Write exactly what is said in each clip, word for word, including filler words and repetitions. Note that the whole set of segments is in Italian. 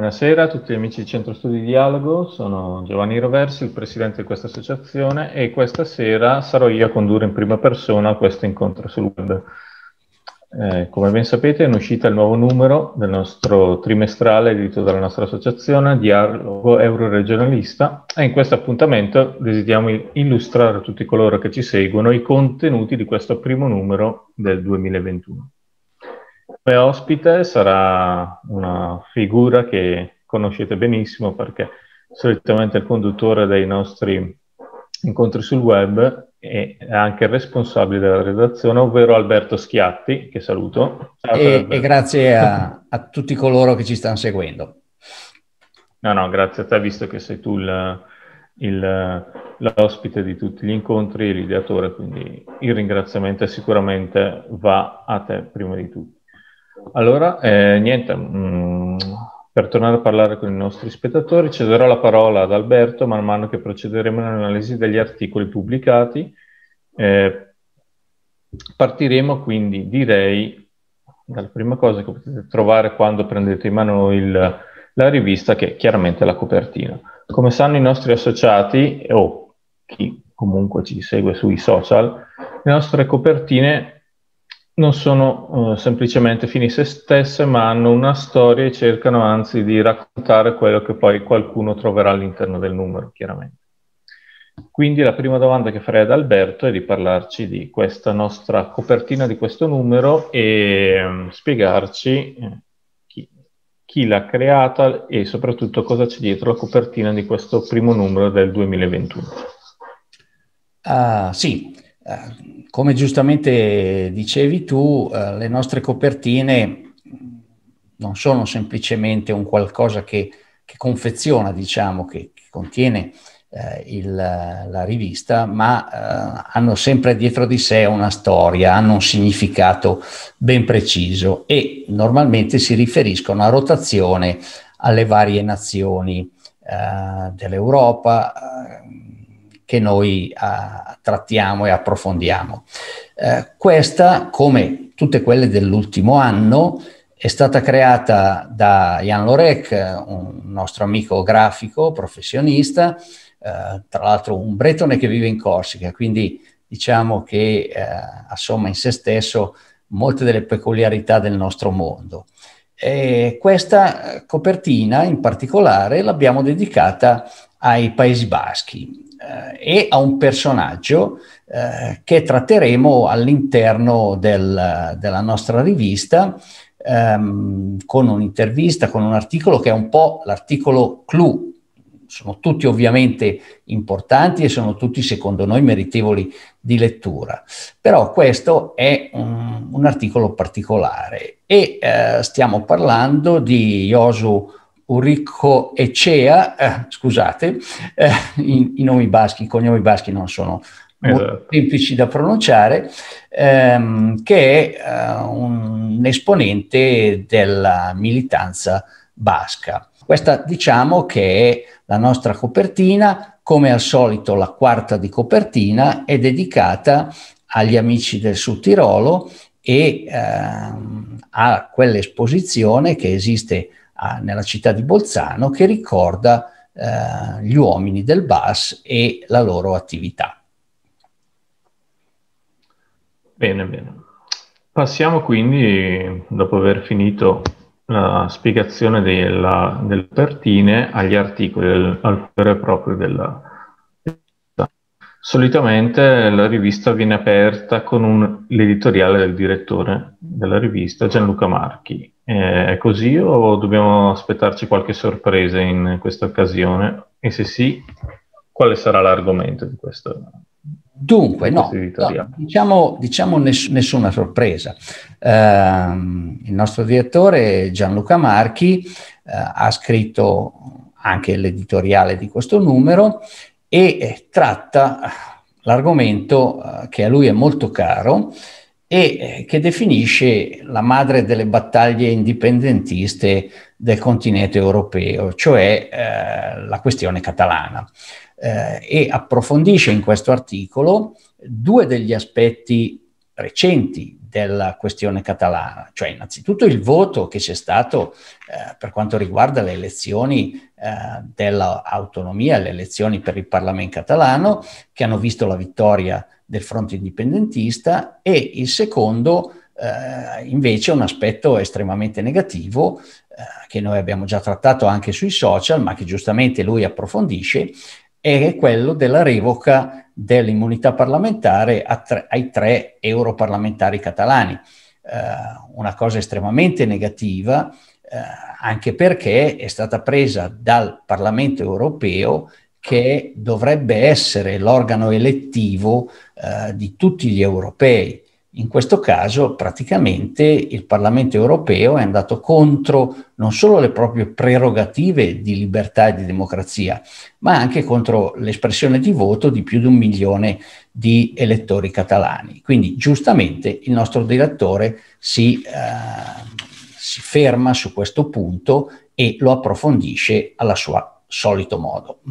Buonasera a tutti gli amici di Centro Studi Dialogo, sono Giovanni Roversi, il presidente di questa associazione, e questa sera sarò io a condurre in prima persona questo incontro sul web. Eh, come ben sapete è in uscita il nuovo numero del nostro trimestrale edito dalla nostra associazione, Dialogo Euroregionalista, e in questo appuntamento desideriamo illustrare a tutti coloro che ci seguono i contenuti di questo primo numero del duemilaventuno. Come ospite sarà una figura che conoscete benissimo perché solitamente è il conduttore dei nostri incontri sul web e è anche il responsabile della redazione, ovvero Alberto Schiatti, che saluto. Ciao, e, e grazie a, a tutti coloro che ci stanno seguendo. No, no, grazie a te, visto che sei tu l'ospite di tutti gli incontri e l'ideatore, quindi il ringraziamento sicuramente va a te prima di tutto. Allora, eh, niente, mh, per tornare a parlare con i nostri spettatori, cederò la parola ad Alberto man mano che procederemo nell'analisi degli articoli pubblicati. Eh, partiremo quindi, direi, dalla prima cosa che potete trovare quando prendete in mano il, la rivista, che è chiaramente la copertina. Come sanno i nostri associati, o chi comunque ci segue sui social, le nostre copertine non sono uh, semplicemente fini a se stesse, ma hanno una storia e cercano anzi di raccontare quello che poi qualcuno troverà all'interno del numero, chiaramente. Quindi la prima domanda che farei ad Alberto è di parlarci di questa nostra copertina di questo numero e um, spiegarci eh, chi, chi l'ha creata e soprattutto cosa c'è dietro la copertina di questo primo numero del duemilaventuno. Uh, sì. Uh, come giustamente dicevi tu, uh, le nostre copertine non sono semplicemente un qualcosa che, che confeziona, diciamo, che, che contiene uh, il, la rivista, ma uh, hanno sempre dietro di sé una storia, hanno un significato ben preciso e normalmente si riferiscono a rotazione alle varie nazioni uh, dell'Europa, uh, che noi uh, trattiamo e approfondiamo. Uh, questa, come tutte quelle dell'ultimo anno, è stata creata da Jan Lorek, un nostro amico grafico, professionista, uh, tra l'altro un bretone che vive in Corsica, quindi diciamo che uh, assomma in se stesso molte delle peculiarità del nostro mondo. E questa copertina in particolare l'abbiamo dedicata ai Paesi Baschi, e a un personaggio eh, che tratteremo all'interno del, della nostra rivista ehm, con un'intervista, con un articolo che è un po' l'articolo clou. Sono tutti ovviamente importanti e sono tutti secondo noi meritevoli di lettura, però questo è un, un articolo particolare e eh, stiamo parlando di Josu Urrico Echea, eh, scusate, eh, i, i nomi baschi, i cognomi baschi non sono molto esatto. semplici da pronunciare, ehm, che è eh, un esponente della militanza basca. Questa diciamo che è la nostra copertina, come al solito la quarta di copertina è dedicata agli amici del Sud Tirolo e ehm, a quell'esposizione che esiste nella città di Bolzano, che ricorda eh, gli uomini del B A S e la loro attività. Bene, bene. Passiamo quindi, dopo aver finito la spiegazione della, delle copertine, agli articoli, del, al vero e proprio della rivista. Solitamente la rivista viene aperta con l'editoriale del direttore della rivista, Gianluca Marchi. È così o dobbiamo aspettarci qualche sorpresa in questa occasione? E se sì, quale sarà l'argomento di questo? Dunque, no, no diciamo, diciamo ness- nessuna sorpresa. Eh, il nostro direttore Gianluca Marchi eh, ha scritto anche l'editoriale di questo numero e eh, tratta l'argomento eh, che a lui è molto caro e che definisce la madre delle battaglie indipendentiste del continente europeo, cioè eh, la questione catalana. Eh, e approfondisce in questo articolo due degli aspetti recenti della questione catalana, cioè innanzitutto il voto che c'è stato eh, per quanto riguarda le elezioni eh, dell'autonomia, le elezioni per il Parlamento catalano, che hanno visto la vittoria del fronte indipendentista, e il secondo eh, invece un aspetto estremamente negativo eh, che noi abbiamo già trattato anche sui social, ma che giustamente lui approfondisce, è quello della revoca dell'immunità parlamentare a tre, ai tre europarlamentari catalani. Eh, una cosa estremamente negativa, eh, anche perché è stata presa dal Parlamento europeo, che dovrebbe essere l'organo elettivo eh, di tutti gli europei. In questo caso praticamente il Parlamento europeo è andato contro non solo le proprie prerogative di libertà e di democrazia, ma anche contro l'espressione di voto di più di un milione di elettori catalani. Quindi giustamente il nostro direttore si, eh, si ferma su questo punto e lo approfondisce alla sua solito modo.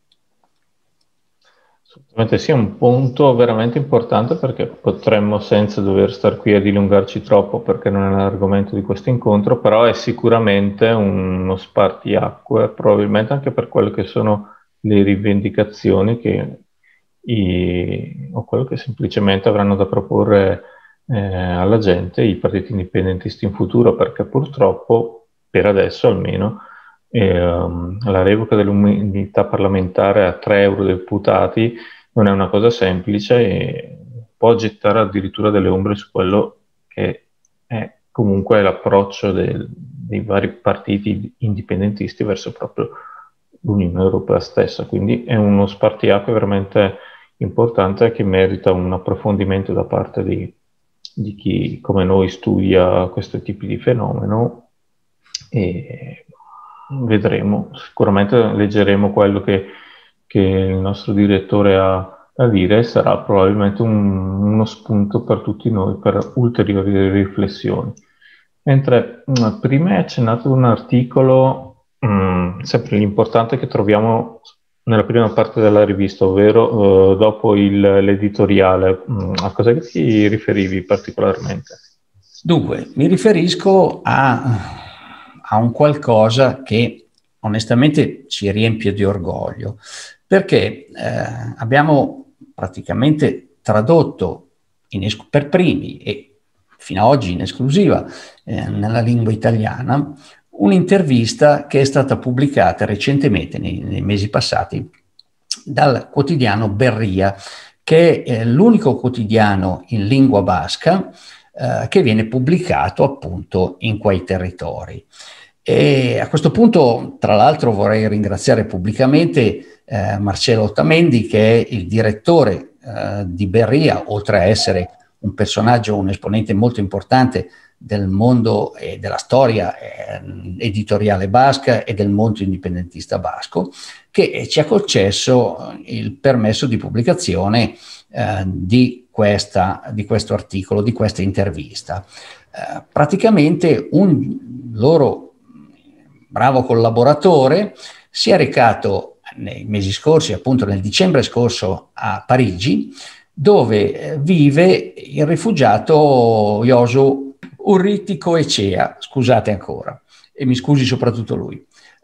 Assolutamente sì, è un punto veramente importante, perché potremmo, senza dover star qui a dilungarci troppo perché non è l'argomento di questo incontro, però è sicuramente uno spartiacque, probabilmente anche per quelle che sono le rivendicazioni che i, o quello che semplicemente avranno da proporre eh, alla gente i partiti indipendentisti in futuro, perché purtroppo, per adesso almeno, E, um, la revoca dell'immunità parlamentare a tre eurodeputati non è una cosa semplice e può gettare addirittura delle ombre su quello che è comunque l'approccio del, dei vari partiti indipendentisti verso proprio l'Unione Europea stessa. Quindi è uno spartiacque veramente importante, che merita un approfondimento da parte di, di chi come noi studia questo tipo di fenomeno, e vedremo, sicuramente leggeremo quello che, che il nostro direttore ha da dire, e sarà probabilmente un, uno spunto per tutti noi per ulteriori riflessioni. Mentre mh, prima hai accennato ad un articolo, mh, sempre l'importante, che troviamo nella prima parte della rivista, ovvero uh, dopo il, l'editoriale. Mh, a cosa ti riferivi particolarmente? Dunque, mi riferisco a... a un qualcosa che onestamente ci riempie di orgoglio, perché eh, abbiamo praticamente tradotto in per primi e fino ad oggi in esclusiva eh, nella lingua italiana un'intervista che è stata pubblicata recentemente, nei, nei mesi passati, dal quotidiano Berria, che è l'unico quotidiano in lingua basca eh, che viene pubblicato appunto in quei territori. E a questo punto, tra l'altro, vorrei ringraziare pubblicamente eh, Marcello Ottamendi, che è il direttore eh, di Berria, oltre a essere un personaggio, un esponente molto importante del mondo e della storia eh, editoriale basca e del mondo indipendentista basco, che ci ha concesso il permesso di pubblicazione eh, di, questa, di questo articolo, di questa intervista. Eh, praticamente un loro bravo collaboratore si è recato nei mesi scorsi, appunto nel dicembre scorso, a Parigi, dove vive il rifugiato Josu Urriti-Coechea, scusate ancora, e mi scusi soprattutto lui,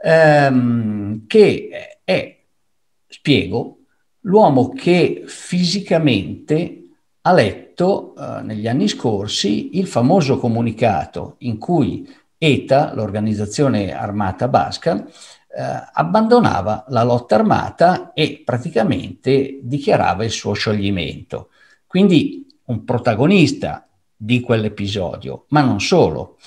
ehm, che è, spiego, l'uomo che fisicamente ha letto eh, negli anni scorsi il famoso comunicato in cui E T A, l'organizzazione armata basca, eh, abbandonava la lotta armata e praticamente dichiarava il suo scioglimento. Quindi un protagonista di quell'episodio, ma non solo.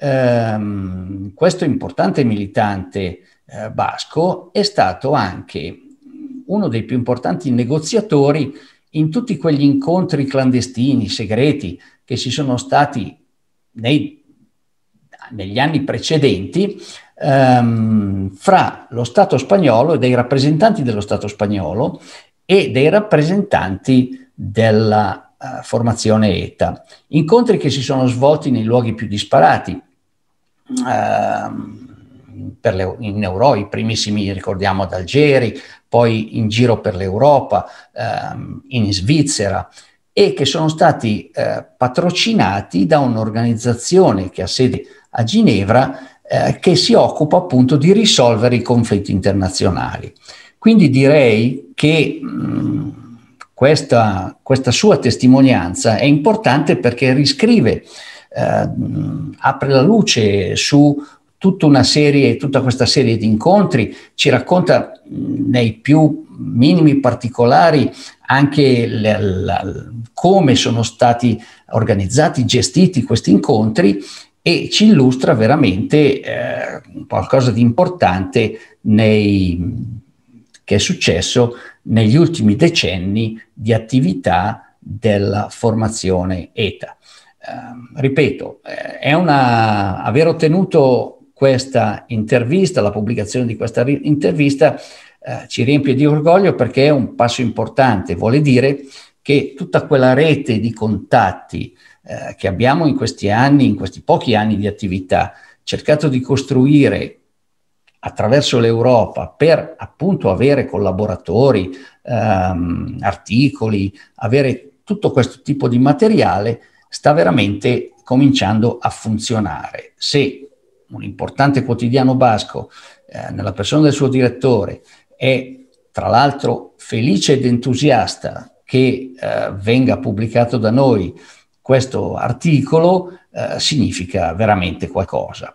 Ehm, questo importante militante eh, basco è stato anche uno dei più importanti negoziatori in tutti quegli incontri clandestini, segreti, che ci sono stati nei negli anni precedenti ehm, fra lo Stato spagnolo e dei rappresentanti dello Stato spagnolo e dei rappresentanti della uh, formazione E T A. Incontri che si sono svolti nei luoghi più disparati, ehm, per le, in Europa, i primissimi ricordiamo ad Algeri, poi in giro per l'Europa, ehm, in Svizzera, e che sono stati eh, patrocinati da un'organizzazione che ha sede a Ginevra, eh, che si occupa appunto di risolvere i conflitti internazionali. Quindi direi che mh, questa, questa sua testimonianza è importante perché riscrive, eh, apre la luce su tutta una serie, tutta questa serie di incontri, ci racconta mh, nei più minimi particolari anche le, la, come sono stati organizzati, gestiti questi incontri, e ci illustra veramente eh, qualcosa di importante nei, che è successo negli ultimi decenni di attività della formazione E T A. Eh, ripeto, eh, è una, aver ottenuto questa intervista, la pubblicazione di questa intervista, eh, ci riempie di orgoglio perché è un passo importante. Vuole dire che tutta quella rete di contatti eh, che abbiamo in questi anni, in questi pochi anni di attività, cercato di costruire attraverso l'Europa per appunto avere collaboratori, ehm, articoli, avere tutto questo tipo di materiale, sta veramente cominciando a funzionare. Se un importante quotidiano basco, eh, nella persona del suo direttore, è tra l'altro felice ed entusiasta che eh, venga pubblicato da noi questo articolo, eh, significa veramente qualcosa.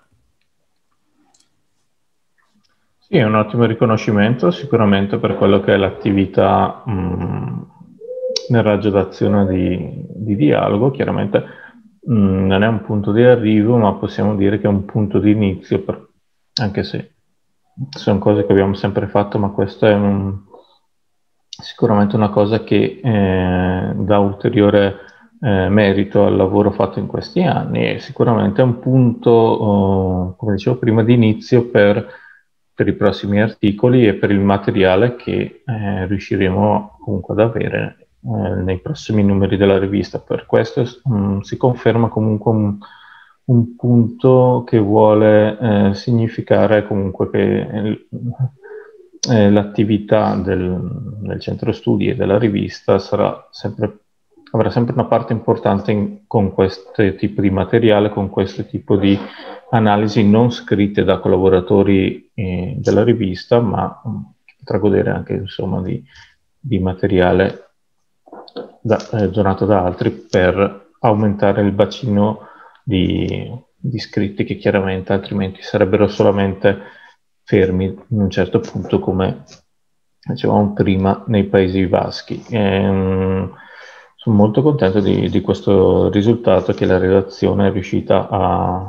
Sì, è un ottimo riconoscimento sicuramente per quello che è l'attività nel raggio d'azione di, di dialogo. Chiaramente mh, non è un punto di arrivo, ma possiamo dire che è un punto di inizio, per, anche se sono cose che abbiamo sempre fatto, ma questa è un, sicuramente una cosa che eh, dà ulteriore eh, merito al lavoro fatto in questi anni, e sicuramente è un punto, oh, come dicevo prima, di inizio per, per i prossimi articoli e per il materiale che eh, riusciremo comunque ad avere eh, nei prossimi numeri della rivista. Per questo mh, si conferma comunque un, un punto che vuole eh, significare comunque che eh, l'attività del, del centro studi e della rivista sarà sempre, avrà sempre una parte importante in, con questo tipo di materiale, con questo tipo di analisi non scritte da collaboratori eh, della rivista, ma che potrà godere anche insomma di, di materiale da, eh, donato da altri per aumentare il bacino di, di iscritti che chiaramente altrimenti sarebbero solamente fermi in un certo punto, come dicevamo prima, nei Paesi Baschi. E, sono molto contento di, di questo risultato che la redazione è riuscita a,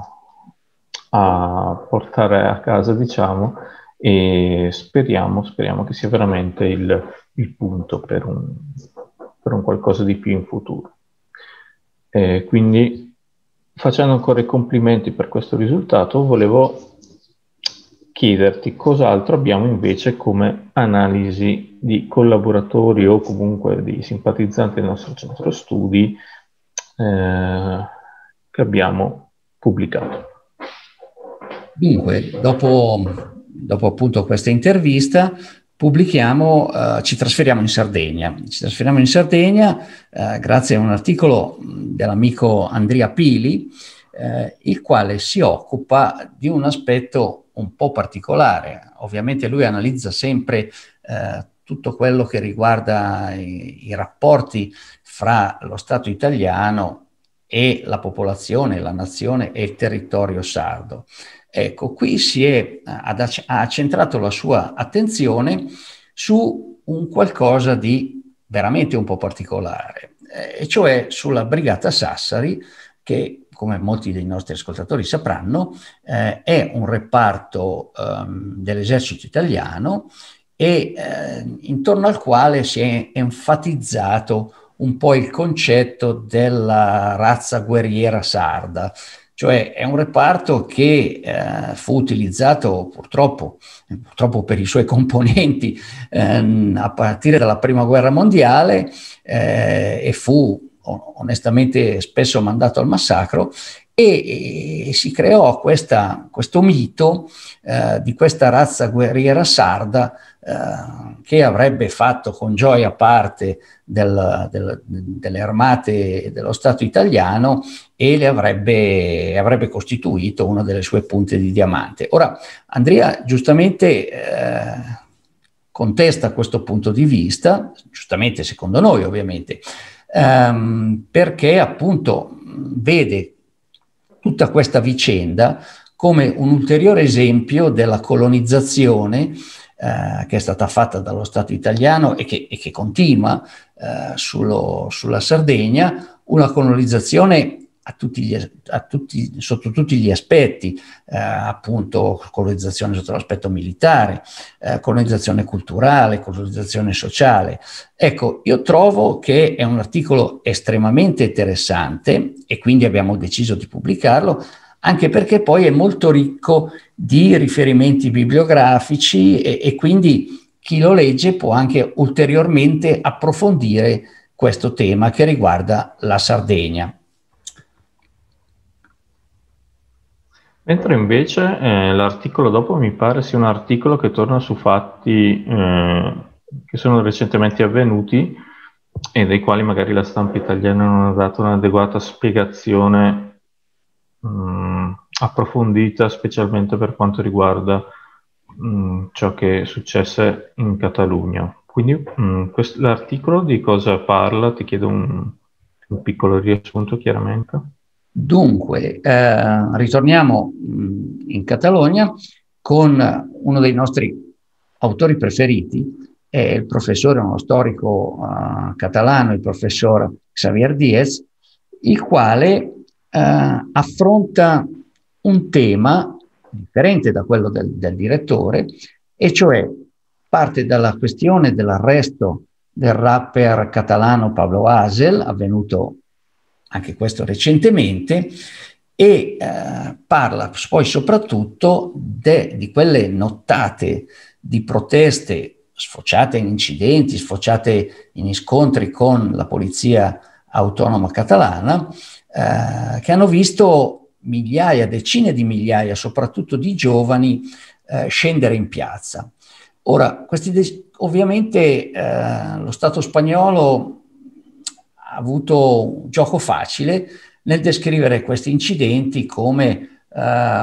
a portare a casa, diciamo, e speriamo, speriamo che sia veramente il, il punto per un, per un qualcosa di più in futuro. E quindi, facendo ancora i complimenti per questo risultato, volevo chiederti cos'altro abbiamo invece come analisi di collaboratori o comunque di simpatizzanti del nostro centro studi eh, che abbiamo pubblicato. Dunque, dopo, dopo appunto questa intervista, pubblichiamo, eh, ci trasferiamo in Sardegna. Ci trasferiamo in Sardegna eh, grazie a un articolo dell'amico Andrea Pili, eh, il quale si occupa di un aspetto un po' particolare. Ovviamente lui analizza sempre eh, tutto quello che riguarda i, i rapporti fra lo Stato italiano e la popolazione, la nazione e il territorio sardo. Ecco, qui si è, ha centrato la sua attenzione su un qualcosa di veramente un po' particolare, e cioè sulla Brigata Sassari, che, come molti dei nostri ascoltatori sapranno, eh, è un reparto um, dell'esercito italiano e eh, intorno al quale si è enfatizzato un po' il concetto della razza guerriera sarda. Cioè è un reparto che eh, fu utilizzato purtroppo, purtroppo per i suoi componenti ehm, a partire dalla Prima Guerra Mondiale eh, e fu onestamente spesso mandato al massacro, e, e si creò questa, questo mito eh, di questa razza guerriera sarda eh, che avrebbe fatto con gioia parte del, del, delle armate dello Stato italiano e le avrebbe, avrebbe costituito una delle sue punte di diamante. Ora, Andrea giustamente eh, contesta questo punto di vista, giustamente secondo noi ovviamente, ehm, perché appunto vede tutta questa vicenda come un ulteriore esempio della colonizzazione eh, che è stata fatta dallo Stato italiano e che, e che continua eh, sullo, sulla Sardegna, una colonizzazione a tutti gli, a tutti, sotto tutti gli aspetti, eh, appunto colonizzazione sotto l'aspetto militare, eh, colonizzazione culturale, colonizzazione sociale. Ecco, io trovo che è un articolo estremamente interessante e quindi abbiamo deciso di pubblicarlo, anche perché poi è molto ricco di riferimenti bibliografici e, e quindi chi lo legge può anche ulteriormente approfondire questo tema che riguarda la Sardegna. Mentre invece eh, l'articolo dopo mi pare sia un articolo che torna su fatti eh, che sono recentemente avvenuti e dei quali magari la stampa italiana non ha dato un'adeguata spiegazione mh, approfondita, specialmente per quanto riguarda mh, ciò che successe in Catalogna. Quindi l'articolo di cosa parla? Ti chiedo un, un piccolo riassunto chiaramente. Dunque, eh, ritorniamo in Catalogna con uno dei nostri autori preferiti, è il professore, uno storico uh, catalano, il professor Xavier Díez, il quale uh, affronta un tema differente da quello del, del direttore, e cioè parte dalla questione dell'arresto del rapper catalano Pablo Hasél, avvenuto anche questo recentemente, e eh, parla poi soprattutto de, di quelle nottate di proteste sfociate in incidenti, sfociate in scontri con la polizia autonoma catalana, eh, che hanno visto migliaia, decine di migliaia, soprattutto di giovani, eh, scendere in piazza. Ora, questi ovviamente eh, lo Stato spagnolo ha avuto un gioco facile nel descrivere questi incidenti come eh,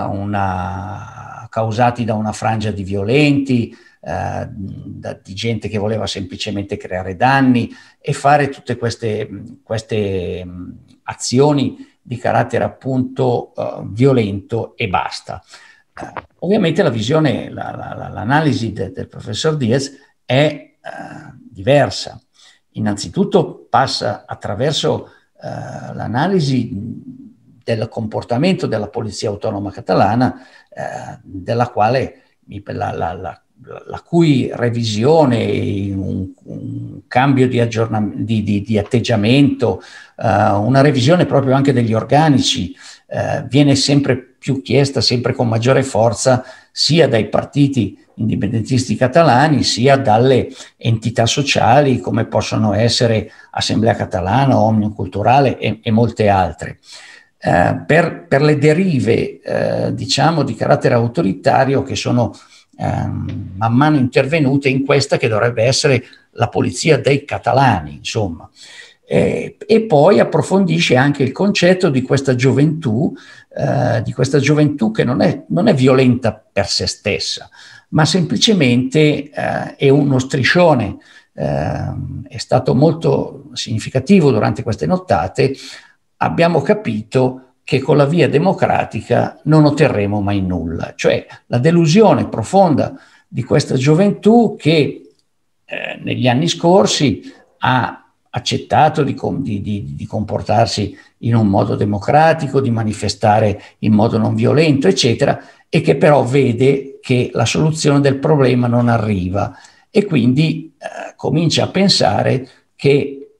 una, causati da una frangia di violenti, eh, da, di gente che voleva semplicemente creare danni e fare tutte queste, queste mh, azioni di carattere appunto eh, violento e basta. Eh, ovviamente la visione, la, la, l'analisi de, del professor Díez è eh, diversa. Innanzitutto passa attraverso eh, l'analisi del comportamento della Polizia Autonoma Catalana, eh, della quale la, la, la, la cui revisione, un, un cambio di, di, di, di atteggiamento, eh, una revisione proprio anche degli organici, eh, viene sempre più chiesta, sempre con maggiore forza, sia dai partiti indipendentisti catalani, sia dalle entità sociali come possono essere Assemblea Catalana, Òmnium Culturale e, e molte altre. Eh, per, per le derive, eh, diciamo, di carattere autoritario che sono eh, man mano intervenute in questa che dovrebbe essere la polizia dei catalani, insomma. Eh, e poi approfondisce anche il concetto di questa gioventù, eh, di questa gioventù che non è, non è violenta per se stessa, ma semplicemente eh, è uno striscione. Eh, è stato molto significativo durante queste nottate. Abbiamo capito che con la via democratica non otterremo mai nulla, cioè la delusione profonda di questa gioventù che eh, negli anni scorsi ha accettato di, di, di, di comportarsi in un modo democratico, di manifestare in modo non violento, eccetera, e che però vede che la soluzione del problema non arriva e quindi eh, comincia a pensare che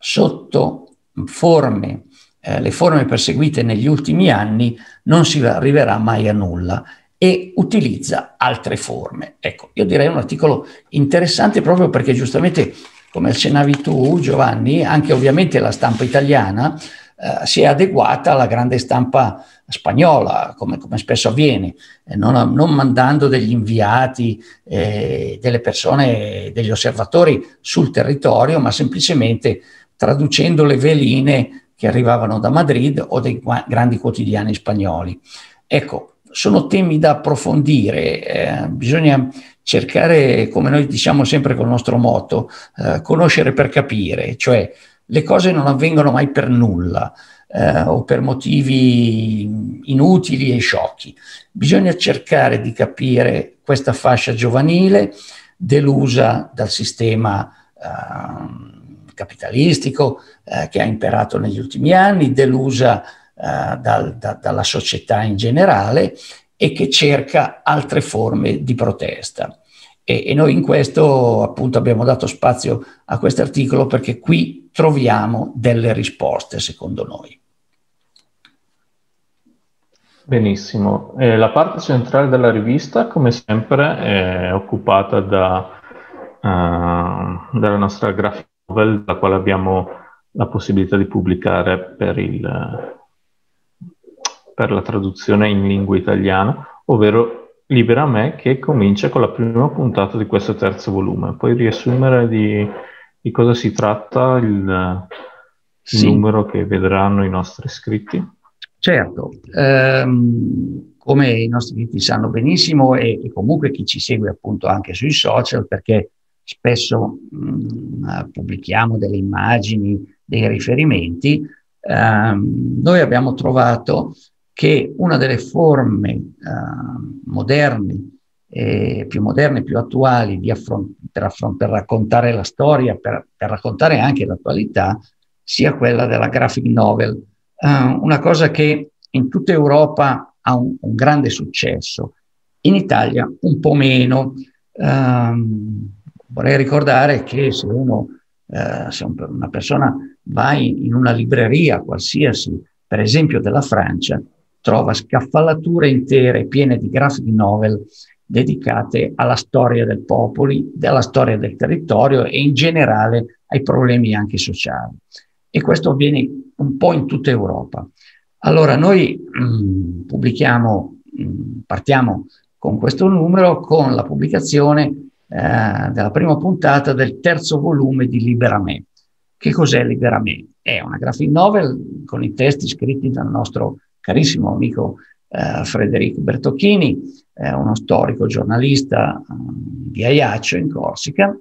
sotto forme, eh, le forme perseguite negli ultimi anni non si arriverà mai a nulla e utilizza altre forme. Ecco, io direi un articolo interessante proprio perché giustamente, come accennavi tu, Giovanni, anche ovviamente la stampa italiana eh, si è adeguata alla grande stampa spagnola, come, come spesso avviene, eh, non, non mandando degli inviati, eh, delle persone, degli osservatori sul territorio, ma semplicemente traducendo le veline che arrivavano da Madrid o dei grandi quotidiani spagnoli. Ecco, sono temi da approfondire, eh, bisogna cercare, come noi diciamo sempre col nostro motto, eh, conoscere per capire, cioè le cose non avvengono mai per nulla eh, o per motivi inutili e sciocchi. Bisogna cercare di capire questa fascia giovanile delusa dal sistema eh, capitalistico eh, che ha imperato negli ultimi anni, delusa eh, dal, da, dalla società in generale e che cerca altre forme di protesta. E, e noi in questo appunto abbiamo dato spazio a questo articolo perché qui troviamo delle risposte, secondo noi. Benissimo. Eh, la parte centrale della rivista, come sempre, è occupata da, uh, dalla nostra graphic novel, da quale abbiamo la possibilità di pubblicare per, il, per la traduzione in lingua italiana, ovvero Libera me, che comincia con la prima puntata di questo terzo volume. Puoi riassumere di, di cosa si tratta il, il sì. numero che vedranno i nostri iscritti? Certo, ehm, come i nostri iscritti sanno benissimo e, e comunque chi ci segue appunto anche sui social, perché spesso mh, pubblichiamo delle immagini, dei riferimenti, ehm, noi abbiamo trovato che una delle forme eh, moderne, eh, più moderne, più attuali di affront- per, affront- per raccontare la storia, per, per raccontare anche l'attualità, sia quella della graphic novel. Uh, una cosa che in tutta Europa ha un, un grande successo, in Italia un po' meno. Uh, vorrei ricordare che se, uno, uh, se un, una persona va in, in una libreria qualsiasi, per esempio della Francia, trova scaffalature intere piene di graphic novel dedicate alla storia del popolo, alla storia del territorio e in generale ai problemi anche sociali. E questo avviene un po' in tutta Europa. Allora noi mh, pubblichiamo, mh, partiamo con questo numero con la pubblicazione eh, della prima puntata del terzo volume di Libera me. Che cos'è Libera me? È una graphic novel con i testi scritti dal nostro carissimo amico eh, Frederico Bertocchini, eh, uno storico giornalista eh, di Ajaccio in Corsica,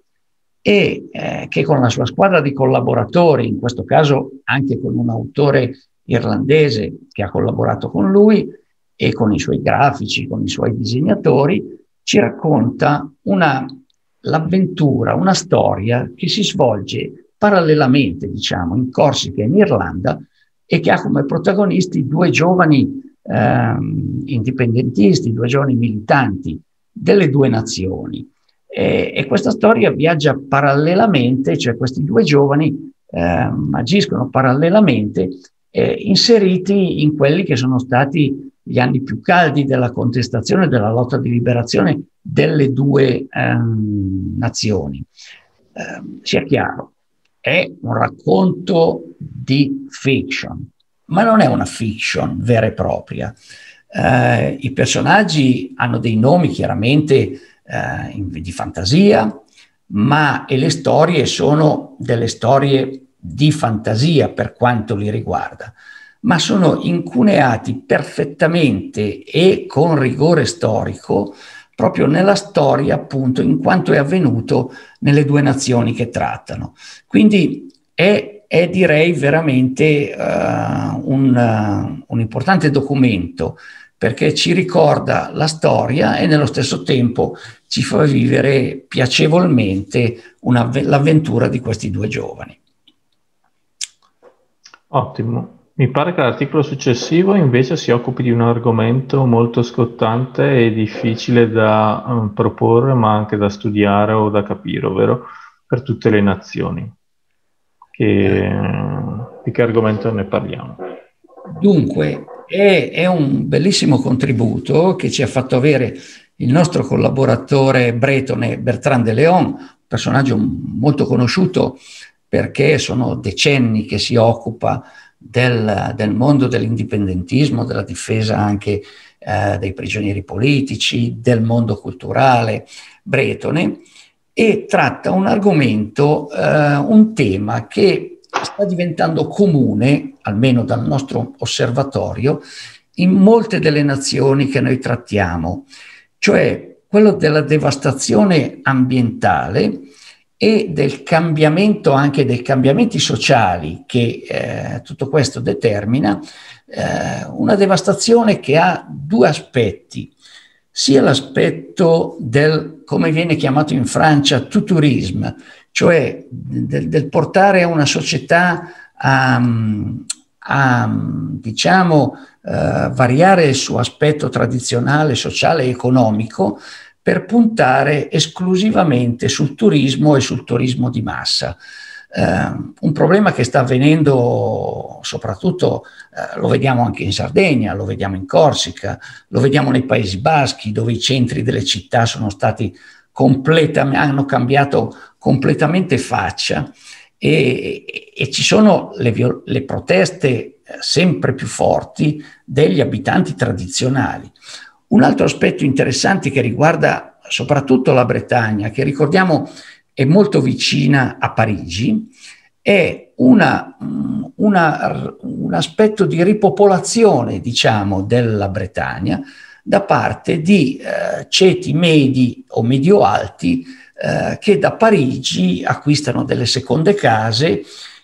e eh, che con la sua squadra di collaboratori, in questo caso anche con un autore irlandese che ha collaborato con lui e con i suoi grafici, con i suoi disegnatori, ci racconta una, l'avventura, una storia che si svolge parallelamente, diciamo, in Corsica e in Irlanda e che ha come protagonisti due giovani ehm, indipendentisti, due giovani militanti delle due nazioni. E, e questa storia viaggia parallelamente, cioè questi due giovani eh, agiscono parallelamente, eh, inseriti in quelli che sono stati gli anni più caldi della contestazione, della lotta di liberazione delle due eh, nazioni. Eh, sia chiaro, è un racconto di fiction, ma non è una fiction vera e propria. Eh, I personaggi hanno dei nomi chiaramente Eh, di fantasia, ma e le storie sono delle storie di fantasia per quanto li riguarda, ma sono incuneati perfettamente e con rigore storico proprio nella storia, appunto, in quanto è avvenuto nelle due nazioni che trattano. Quindi è, è direi veramente uh, un, uh, un importante documento, perché ci ricorda la storia e nello stesso tempo ci fa vivere piacevolmente una, l'avventura di questi due giovani. Ottimo. Mi pare che l'articolo successivo invece si occupi di un argomento molto scottante e difficile da um, proporre, ma anche da studiare o da capire, ovvero per tutte le nazioni. Che, di che argomento ne parliamo? Dunque, è, è un bellissimo contributo che ci ha fatto avere il nostro collaboratore bretone Bertrand de Leon, un personaggio molto conosciuto perché sono decenni che si occupa del, del mondo dell'indipendentismo, della difesa anche eh, dei prigionieri politici, del mondo culturale bretone, e tratta un argomento, eh, un tema che sta diventando comune, almeno dal nostro osservatorio, in molte delle nazioni che noi trattiamo, cioè quello della devastazione ambientale e del cambiamento, anche dei cambiamenti sociali che eh, tutto questo determina, eh, una devastazione che ha due aspetti, sia l'aspetto del, come viene chiamato in Francia, tout-tourisme, cioè del, del portare una società a, a diciamo, eh, variare il suo aspetto tradizionale, sociale e economico, per puntare esclusivamente sul turismo e sul turismo di massa. Eh, un problema che sta avvenendo soprattutto, eh, lo vediamo anche in Sardegna, lo vediamo in Corsica, lo vediamo nei Paesi Baschi, dove i centri delle città sono stati completamente, hanno cambiato completamente faccia, e, e, e ci sono le, le proteste sempre più forti degli abitanti tradizionali. Un altro aspetto interessante che riguarda soprattutto la Bretagna, che ricordiamo è molto vicina a Parigi, è una, una, un aspetto di ripopolazione, diciamo, della Bretagna da parte di eh, ceti medi o medio-alti eh, che da Parigi acquistano delle seconde case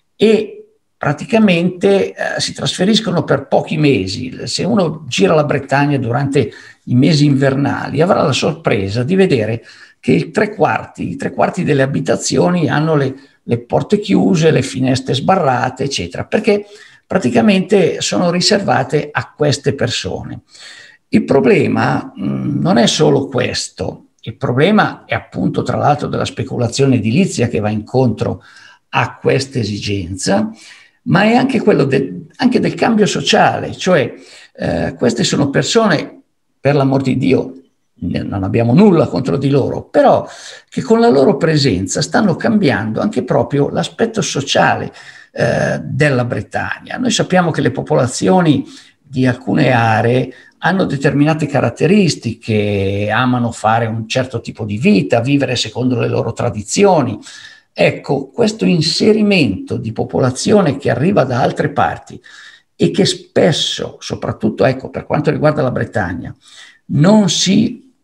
e praticamente eh, si trasferiscono per pochi mesi. Se uno gira la Bretagna durante i mesi invernali avrà la sorpresa di vedere che i tre quarti, i tre quarti delle abitazioni hanno le, le porte chiuse, le finestre sbarrate, eccetera, perché praticamente sono riservate a queste persone. Il problema mh, non è solo questo, il problema è appunto tra l'altro della speculazione edilizia che va incontro a questa esigenza, ma è anche quello de, anche del cambio sociale, cioè eh, queste sono persone, per l'amor di Dio, non abbiamo nulla contro di loro, però che con la loro presenza stanno cambiando anche proprio l'aspetto sociale eh, della Bretagna. Noi sappiamo che le popolazioni di alcune aree hanno determinate caratteristiche, amano fare un certo tipo di vita, vivere secondo le loro tradizioni. Ecco, questo inserimento di popolazione che arriva da altre parti e che spesso, soprattutto ecco, per quanto riguarda la Bretagna, non si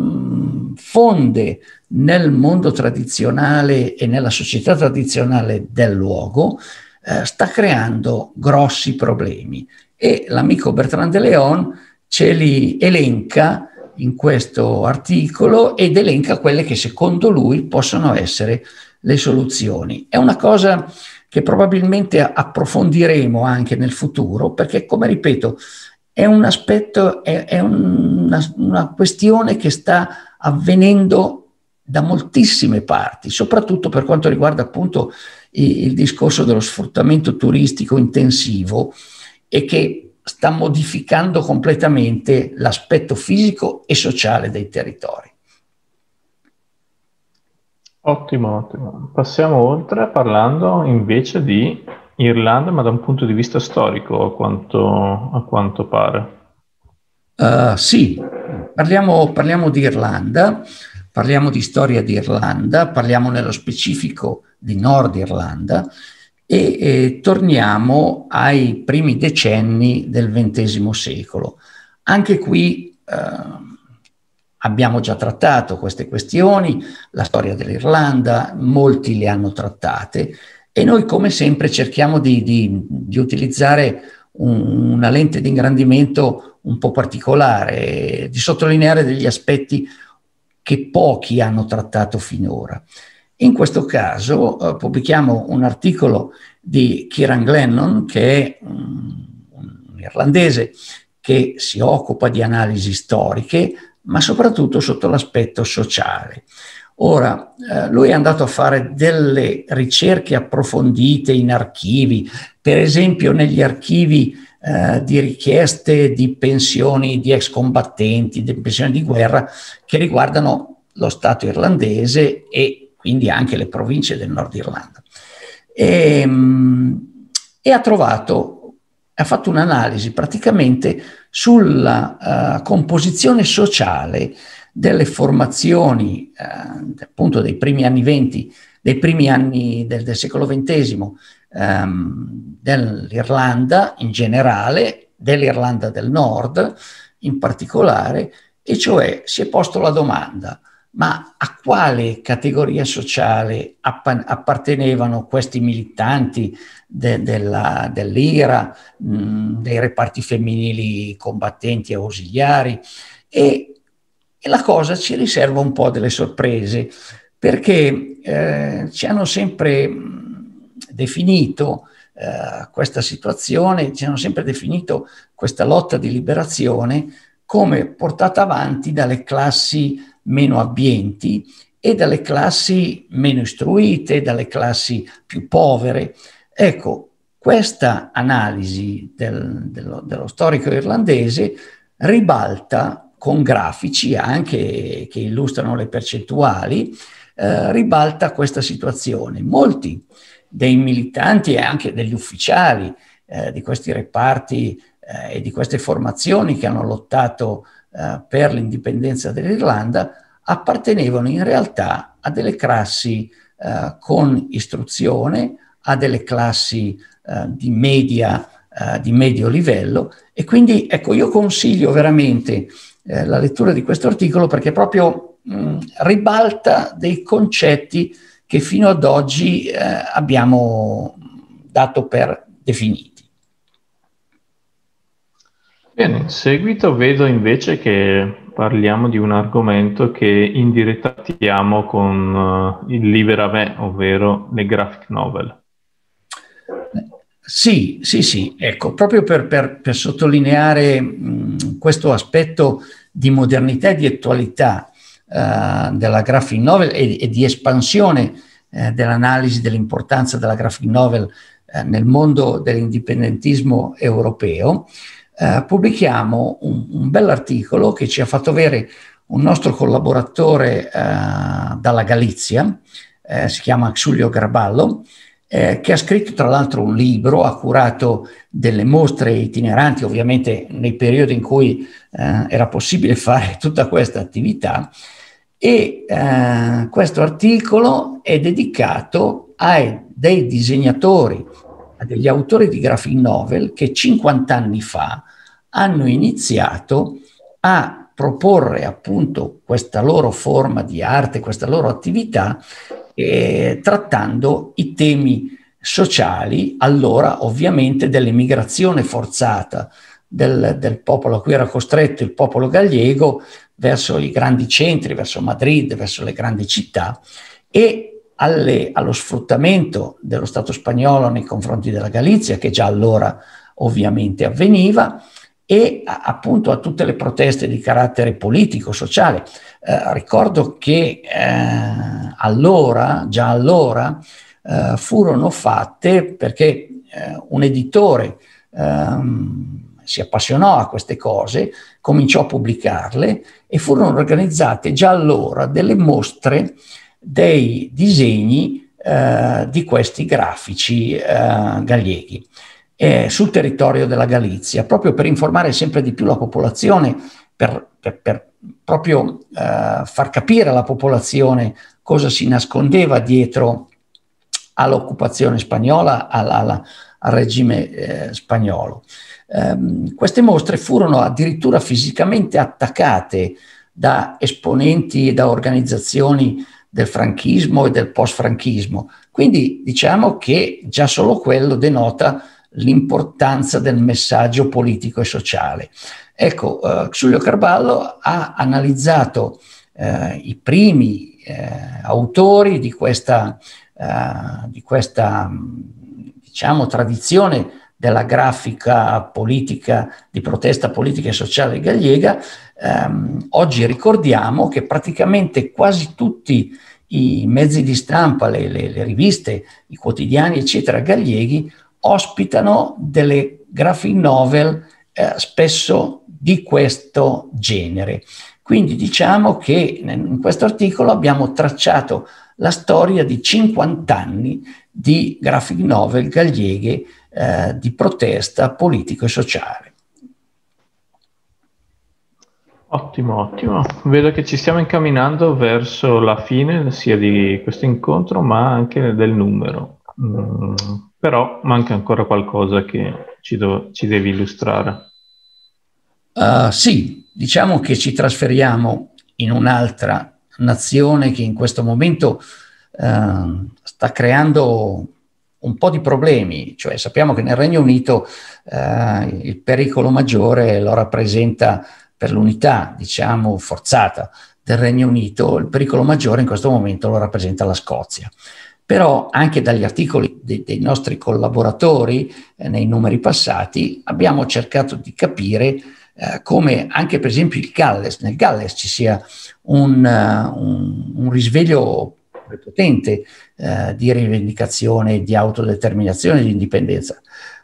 mh, fonde nel mondo tradizionale e nella società tradizionale del luogo, eh, sta creando grossi problemi. E l'amico Bertrand de Leon ce li elenca in questo articolo ed elenca quelle che secondo lui possono essere le soluzioni. È una cosa che probabilmente approfondiremo anche nel futuro, perché, come ripeto, è un aspetto, è, è una, una questione che sta avvenendo da moltissime parti, soprattutto per quanto riguarda appunto il, il discorso dello sfruttamento turistico intensivo, e che sta modificando completamente l'aspetto fisico e sociale dei territori. Ottimo, ottimo. Passiamo oltre parlando invece di Irlanda, ma da un punto di vista storico, a quanto, a quanto pare. Uh, sì, parliamo, parliamo di Irlanda, parliamo di storia di Irlanda, parliamo nello specifico di Nord Irlanda e, e torniamo ai primi decenni del ventesimo secolo. Anche qui uh, abbiamo già trattato queste questioni, la storia dell'Irlanda, molti le hanno trattate, e noi come sempre cerchiamo di, di, di utilizzare un, una lente di ingrandimento un po' particolare, di sottolineare degli aspetti che pochi hanno trattato finora. In questo caso eh, pubblichiamo un articolo di Kieran Glennon, che è un, un irlandese che si occupa di analisi storiche, ma soprattutto sotto l'aspetto sociale. Ora, eh, lui è andato a fare delle ricerche approfondite in archivi, per esempio negli archivi eh, di richieste di pensioni di ex combattenti, di pensioni di guerra, che riguardano lo Stato irlandese e quindi anche le province del Nord Irlanda. E, e ha trovato ha fatto un'analisi praticamente sulla uh, composizione sociale delle formazioni uh, appunto dei primi anni venti, dei primi anni del, del secolo ventesimo, um, dell'Irlanda in generale, dell'Irlanda del Nord in particolare, e cioè si è posto la domanda: ma a quale categoria sociale appartenevano questi militanti de, della, dell'Ira, mh, dei reparti femminili combattenti e ausiliari? E, e la cosa ci riserva un po' delle sorprese, perché eh, ci hanno sempre mh, definito eh, questa situazione, ci hanno sempre definito questa lotta di liberazione come portata avanti dalle classi meno abbienti e dalle classi meno istruite, dalle classi più povere. Ecco, questa analisi del, dello, dello storico irlandese ribalta con grafici anche che illustrano le percentuali, eh, ribalta questa situazione. Molti dei militanti e anche degli ufficiali eh, di questi reparti eh, e di queste formazioni che hanno lottato Uh, per l'indipendenza dell'Irlanda appartenevano in realtà a delle classi uh, con istruzione, a delle classi uh, di, media, uh, di medio livello, e quindi ecco, io consiglio veramente uh, la lettura di questo articolo, perché proprio mh, ribalta dei concetti che fino ad oggi uh, abbiamo dato per definiti. Bene, in seguito vedo invece che parliamo di un argomento che indirizziamo con uh, il livre a me, ovvero le graphic novel. Sì, sì, sì, ecco, proprio per, per, per sottolineare mh, questo aspetto di modernità e di attualità uh, della graphic novel e, e di espansione eh, dell'analisi dell'importanza della graphic novel eh, nel mondo dell'indipendentismo europeo, Uh, pubblichiamo un, un bell'articolo che ci ha fatto avere un nostro collaboratore uh, dalla Galizia, eh, si chiama Xulio Garballo, eh, che ha scritto tra l'altro un libro, ha curato delle mostre itineranti, ovviamente nei periodi in cui eh, era possibile fare tutta questa attività, e eh, questo articolo è dedicato ai dei disegnatori, a degli autori di graphic novel che cinquanta anni fa hanno iniziato a proporre appunto questa loro forma di arte, questa loro attività, eh, trattando i temi sociali, allora ovviamente dell'emigrazione forzata del, del popolo a cui era costretto il popolo gallego verso i grandi centri, verso Madrid, verso le grandi città, e Alle, allo sfruttamento dello Stato spagnolo nei confronti della Galizia, che già allora ovviamente avveniva, e a, appunto a tutte le proteste di carattere politico, sociale. Eh, ricordo che eh, allora, già allora, eh, furono fatte, perché eh, un editore ehm, si appassionò a queste cose, cominciò a pubblicarle, e furono organizzate già allora delle mostre dei disegni eh, di questi grafici eh, galleghi eh, sul territorio della Galizia, proprio per informare sempre di più la popolazione, per, per, per proprio eh, far capire alla popolazione cosa si nascondeva dietro all'occupazione spagnola, alla, alla, al regime eh, spagnolo. Um, queste mostre furono addirittura fisicamente attaccate da esponenti e da organizzazioni del franchismo e del post-franchismo. Quindi diciamo che già solo quello denota l'importanza del messaggio politico e sociale. Ecco, uh, Xulio Garballo ha analizzato uh, i primi uh, autori di questa, uh, di questa diciamo, tradizione della grafica politica, di protesta politica e sociale gallega. Um, oggi ricordiamo che praticamente quasi tutti i mezzi di stampa, le, le, le riviste, i quotidiani, eccetera, galleghi, ospitano delle graphic novel eh, spesso di questo genere. Quindi diciamo che in questo articolo abbiamo tracciato la storia di cinquanta anni di graphic novel galleghe eh, di protesta politico e sociale. Ottimo, ottimo. Vedo che ci stiamo incamminando verso la fine sia di questo incontro, ma anche del numero. Mm, però manca ancora qualcosa che ci, do- ci devi illustrare. Uh, sì, diciamo che ci trasferiamo in un'altra nazione che in questo momento uh, sta creando un po' di problemi, cioè sappiamo che nel Regno Unito uh, il pericolo maggiore lo rappresenta, per l'unità, diciamo, forzata del Regno Unito, il pericolo maggiore in questo momento lo rappresenta la Scozia. Però anche dagli articoli dei, dei nostri collaboratori eh, nei numeri passati abbiamo cercato di capire Eh, come anche per esempio il Galles, nel Galles ci sia un, uh, un, un risveglio prepotente uh, di rivendicazione, di autodeterminazione, di indipendenza.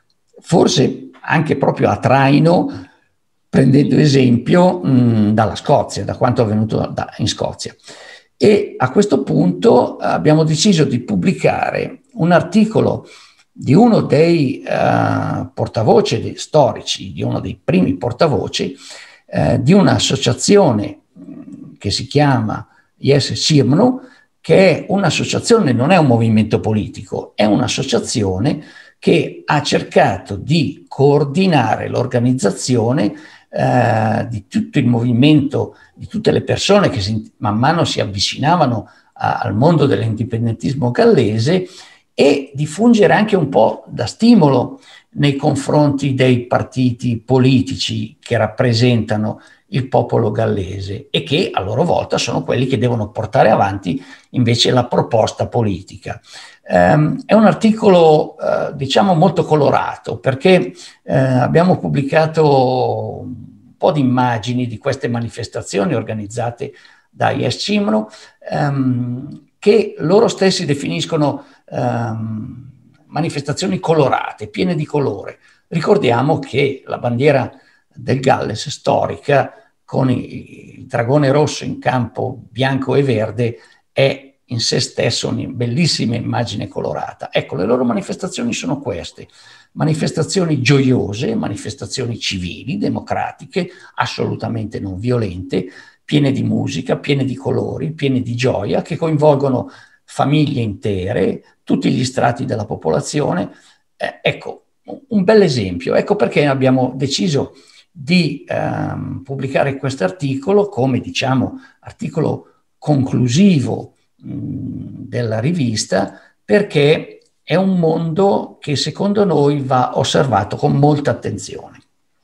Forse anche proprio a traino, prendendo esempio mh, dalla Scozia, da quanto è avvenuto da, in Scozia. E a questo punto abbiamo deciso di pubblicare un articolo di uno dei uh, portavoce dei storici, di uno dei primi portavoci, uh, di un'associazione che si chiama Yes Cymru, che è un'associazione, non è un movimento politico, è un'associazione che ha cercato di coordinare l'organizzazione uh, di tutto il movimento, di tutte le persone che si, man mano si avvicinavano a, al mondo dell'indipendentismo gallese, e di fungere anche un po' da stimolo nei confronti dei partiti politici che rappresentano il popolo gallese e che a loro volta sono quelli che devono portare avanti invece la proposta politica. Um, è un articolo uh, diciamo molto colorato, perché uh, abbiamo pubblicato un po' di immagini di queste manifestazioni organizzate da Yes Cymru, um, che loro stessi definiscono Um, manifestazioni colorate, piene di colore. Ricordiamo che la bandiera del Galles storica, con il dragone rosso in campo bianco e verde, è in sé stesso una bellissima immagine colorata. Ecco, le loro manifestazioni sono queste: manifestazioni gioiose, manifestazioni civili, democratiche, assolutamente non violente, piene di musica, piene di colori, piene di gioia, che coinvolgono famiglie intere, tutti gli strati della popolazione. Eh, ecco, un bel esempio. Ecco perché abbiamo deciso di ehm, pubblicare questo articolo come, diciamo, articolo conclusivo mh, della rivista, perché è un mondo che secondo noi va osservato con molta attenzione.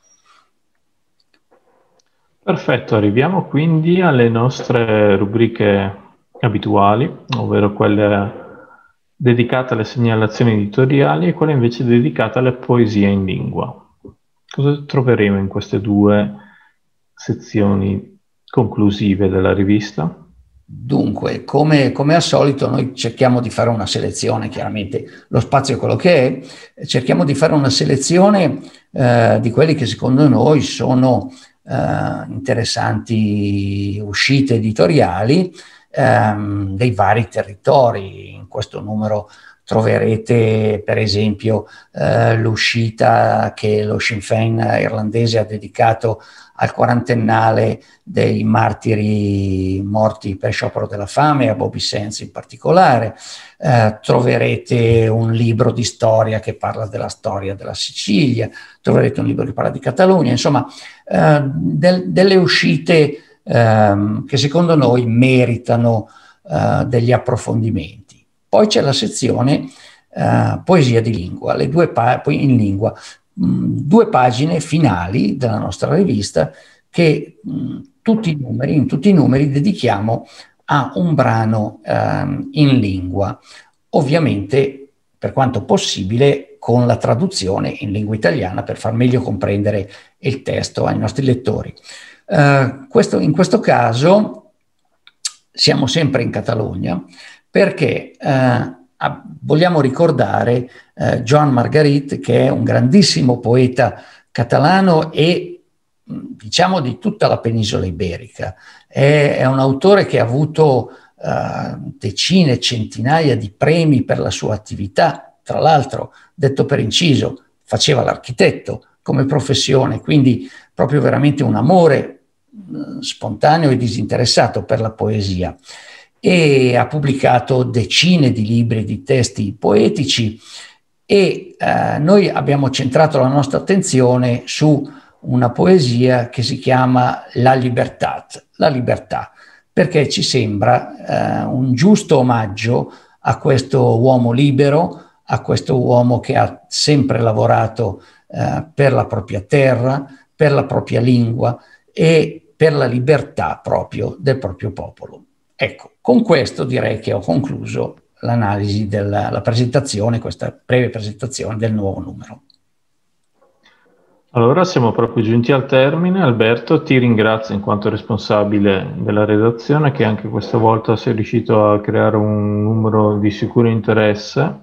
Perfetto, arriviamo quindi alle nostre rubriche abituali, ovvero quelle dedicate alle segnalazioni editoriali e quelle invece dedicate alle poesie in lingua. Cosa troveremo in queste due sezioni conclusive della rivista? Dunque, come, come al solito, noi cerchiamo di fare una selezione, chiaramente lo spazio è quello che è, cerchiamo di fare una selezione eh, di quelli che secondo noi sono eh, interessanti uscite editoriali ehm, dei vari territori. In questo numero troverete per esempio eh, l'uscita che lo Sinn Féin irlandese ha dedicato al quarantennale dei martiri morti per sciopero della fame, a Bobby Sands in particolare. Eh, troverete un libro di storia che parla della storia della Sicilia, troverete un libro che parla di Catalogna, insomma eh, del, delle uscite eh, che secondo noi meritano eh, degli approfondimenti. Poi c'è la sezione eh, poesia di lingua, le due pa- in lingua, mh, due pagine finali della nostra rivista che mh, tutti i numeri, in tutti i numeri dedichiamo a un brano eh, in lingua, ovviamente per quanto possibile con la traduzione in lingua italiana per far meglio comprendere il testo ai nostri lettori. Eh, questo, in questo caso siamo sempre in Catalogna, perché eh, vogliamo ricordare eh, Joan Margarit, che è un grandissimo poeta catalano e diciamo di tutta la penisola iberica. È, è un autore che ha avuto eh, decine, centinaia di premi per la sua attività. Tra l'altro, detto per inciso, faceva l'architetto come professione, quindi proprio veramente un amore eh, spontaneo e disinteressato per la poesia. E ha pubblicato decine di libri di testi poetici e eh, noi abbiamo centrato la nostra attenzione su una poesia che si chiama La Libertat, la libertà, perché ci sembra eh, un giusto omaggio a questo uomo libero, a questo uomo che ha sempre lavorato eh, per la propria terra, per la propria lingua e per la libertà proprio del proprio popolo. Ecco, con questo direi che ho concluso l'analisi della la presentazione, questa breve presentazione del nuovo numero. Allora siamo proprio giunti al termine. Alberto, ti ringrazio in quanto responsabile della redazione, che anche questa volta sei riuscito a creare un numero di sicuro interesse.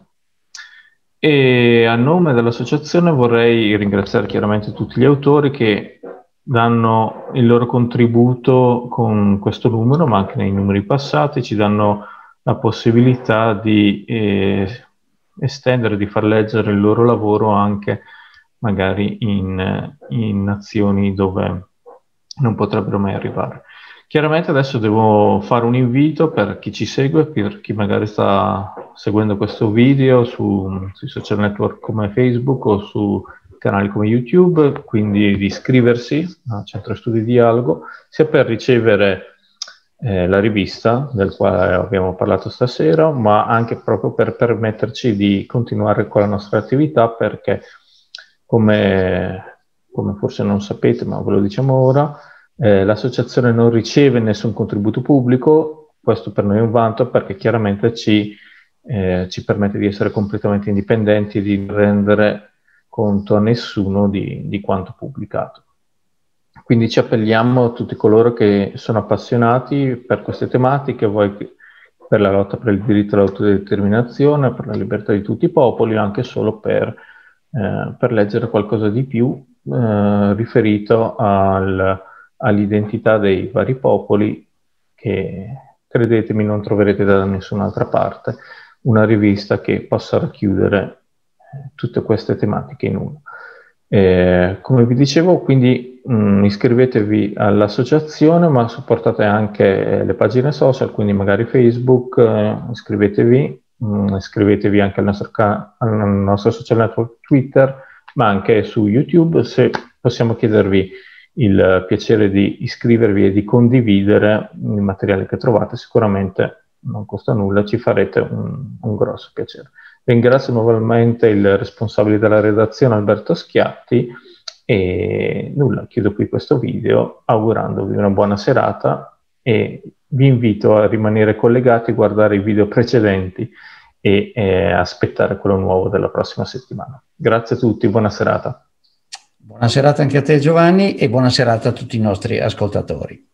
E a nome dell'associazione vorrei ringraziare chiaramente tutti gli autori che danno il loro contributo con questo numero, ma anche nei numeri passati, ci danno la possibilità di eh, estendere, di far leggere il loro lavoro anche magari in, in nazioni dove non potrebbero mai arrivare. Chiaramente adesso devo fare un invito per chi ci segue, per chi magari sta seguendo questo video su, sui social network come Facebook o su canali come YouTube, quindi di iscriversi al Centro Studi Dialogo, sia per ricevere eh, la rivista del quale abbiamo parlato stasera, ma anche proprio per permetterci di continuare con la nostra attività, perché come, come forse non sapete, ma ve lo diciamo ora, eh, l'associazione non riceve nessun contributo pubblico. Questo per noi è un vanto, perché chiaramente ci, eh, ci permette di essere completamente indipendenti e di rendere conto a nessuno di, di quanto pubblicato. Quindi ci appelliamo a tutti coloro che sono appassionati per queste tematiche, vuoi per la lotta per il diritto all'autodeterminazione, per la libertà di tutti i popoli, anche solo per, eh, per leggere qualcosa di più eh, riferito al, all'identità dei vari popoli, che credetemi non troverete da nessun'altra parte una rivista che possa racchiudere tutte queste tematiche in uno. Eh, come vi dicevo, quindi mh, iscrivetevi all'associazione, ma supportate anche le pagine social, quindi magari Facebook, eh, iscrivetevi, mh, iscrivetevi anche al nostro, al nostro social network Twitter, ma anche su YouTube. Se possiamo chiedervi il piacere di iscrivervi e di condividere il materiale che trovate, sicuramente non costa nulla, ci farete un, un grosso piacere. Ringrazio nuovamente il responsabile della redazione Alberto Schiatti e nulla, chiudo qui questo video augurandovi una buona serata e vi invito a rimanere collegati, guardare i video precedenti e eh, aspettare quello nuovo della prossima settimana. Grazie a tutti, buona serata. Buona serata anche a te Giovanni e buona serata a tutti i nostri ascoltatori.